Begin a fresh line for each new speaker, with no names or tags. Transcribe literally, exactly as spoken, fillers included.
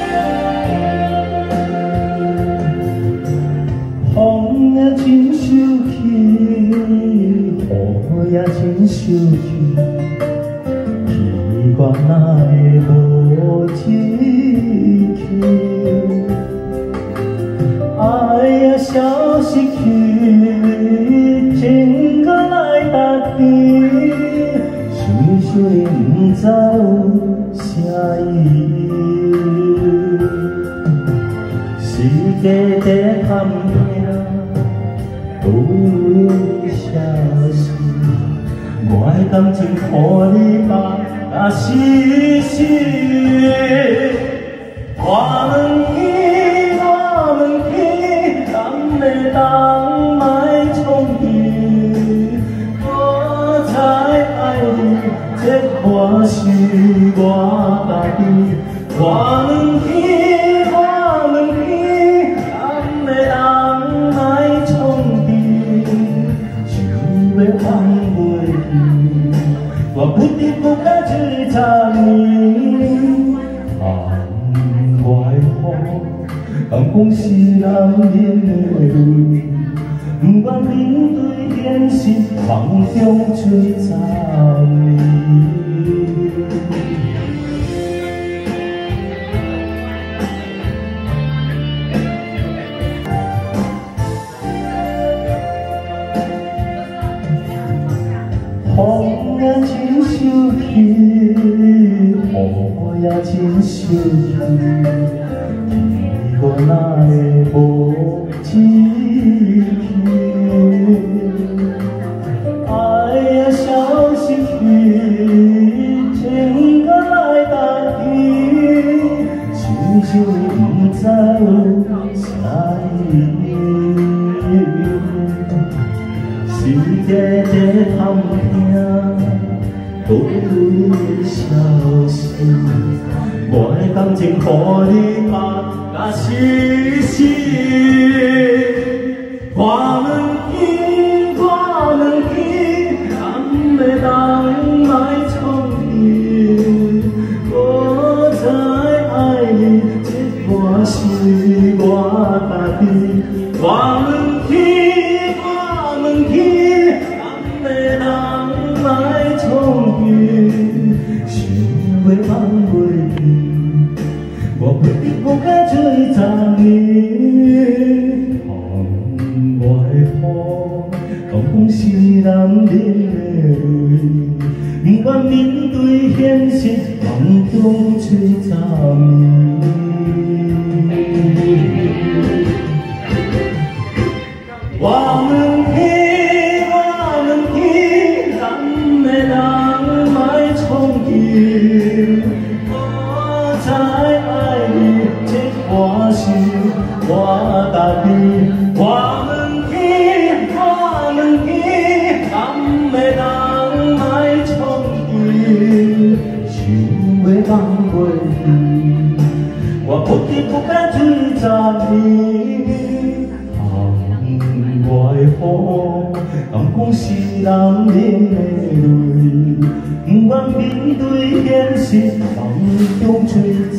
风也真受气，雨也真受气，奇怪哪会无志气？爱也消失去，情搁来达天，想想你不知有啥意义。世界在探听，都有消息。我的感情予你放啊死死。我问起，我问起，敢会当卖冲伊？我才爱你，这我是我家己。我问起。我不得不该去找你，窗外风，敢讲是人忍的泪，不愿面对现实，梦中吹找你。风也真受气，雨也真受气，我哪会无志气？爱也消失去，情搁来达天，想想你不知有啥意义。世界在探听，都有消息。我的感情予你放啊死死。我问起，我问起，敢会当卖冲伊？我才爱你，这我是我家己。我问起。想要放袂记，我不得不该追找你。窗外风，敢讲是人忍的泪，不愿面对现实，梦中追找你。我问起。我才爱你，这我是我家己。我问起，我问起，敢会当卖冲伊？想要放袂记，我不得不该追找你。窗外风，敢讲是人忍的泪。不愿面对现实，梦中吹。